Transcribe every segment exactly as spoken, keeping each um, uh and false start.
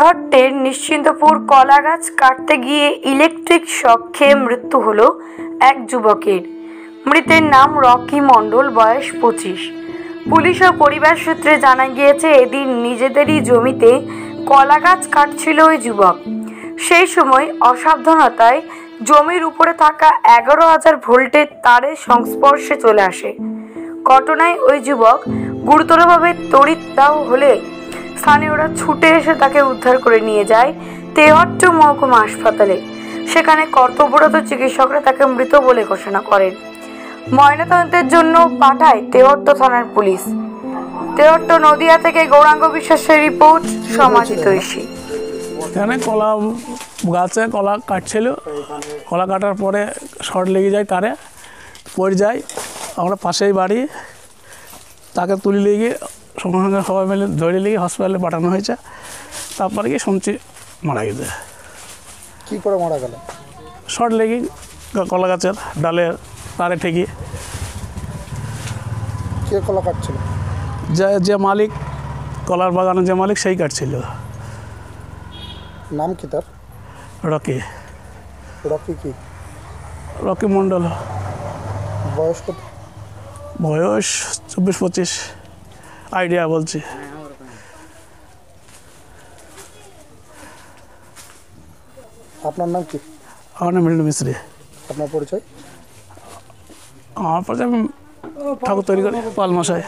তেহট্টের নিশ্চিন্তপুর কলাগাছ কাটতে গিয়ে ইলেকট্রিক শক খেয়ে মৃত্যু হলো এক যুবকের। মৃতের নাম রকি মণ্ডল, বয়স পঁচিশ। পুলিশ ও পরিবার সূত্রে জানা গিয়েছে, এদিন নিজেদেরই জমিতে কলাগাছ কাটছিল ওই যুবক। সেই সময় অসাবধানতায় জমির উপরে থাকা এগারো হাজার ভোল্টের তারের সংস্পর্শে চলে আসে। ঘটনায় ওই যুবক গুরুতরভাবে তড়িৎদাহ হলে স্থানীয়রা ছুটে এসে তাকে উদ্ধার করে নিয়ে যায় তেহট্ট মহকুমা হাসপাতালে। সেখানে কর্তব্যরত চিকিৎসকরা তাকে মৃত বলে ঘোষণা করেন। ময়নাতদন্তের জন্য পাঠায় তেহট্ট থানার পুলিশ। তেহট্ট নদিয়া থেকে গৌরাঙ্গ বিশ্বাসের রিপোর্ট, সমাজিত ঐশী। এখানে কলা গাছে কলা কাটছিল, কলা কাটার পরে শর্ট লেগে যায়, তারে পড়ে যায়। আমরা পাশেই বাড়ি, তাকে তুলে লেগে সঙ্গে সঙ্গে সবাই মিলে ধরে লেগে হসপিটালে পাঠানো হয়েছে। তারপরে কি শুনছি মারা গেছে। কী করে মারা গেল? শর্ট লেগে কলা গাছের ডালের তারে ঠেকে। কে কলা কাটছিল? যে যে মালিক, কলার বাগানের যে মালিক, সেই কাটছিল। নাম কি তার? রকি। রকি কি? রকি মণ্ডল। বয়স কত? বয়স চব্বিশ পঁচিশ, আইডিয়া বলছি। আপনার নাম কি? আমার নাম মিল্টু মিস্ত্রি। আপনার পরিচয়? আমার পরিচয় আমি ঠাকুর তৈরি করি, পালমশাই।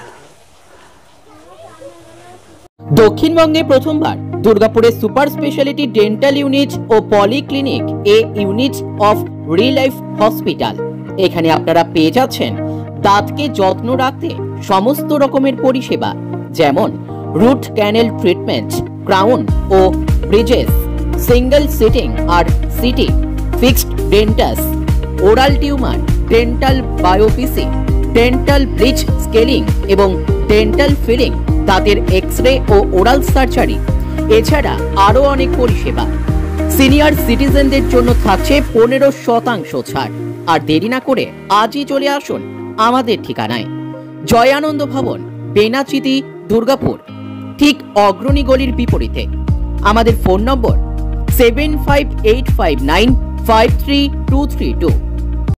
দক্ষিণবঙ্গে প্রথমবার দুর্গাপুরে সুপার স্পেশালিটি ডেন্টাল ইউনিট ও polyclinic a unit of real life hospital. এখানে আপনারা পেয়ে যাচ্ছেন দাঁতকে যত্ন রাখতে সমস্ত রকমের পরিষেবা, যেমন রুট ক্যানেল ট্রিটমেন্ট, ক্রাউন ও bridges, single sitting R CT, fixed dentures, oral tumour, dental biopsy, dental bridge scaling এবং ডেন্টাল ফিলিং, দাঁতের এক্স-রে ও ওরাল সার্জারি, এছাড়া আরও অনেক পরিষেবা। সিনিয়র সিটিজেনদের জন্য থাকছে পনেরো শতাংশ ছাড়। আর দেরি না করে আজই চলে আসুন আমাদের ঠিকানায়, জয়ানন্দ ভবন, বেনাচিতি, দুর্গাপুর, ঠিক অগ্রণী গলির বিপরীতে। আমাদের phone number seven five eight five nine five three two three two.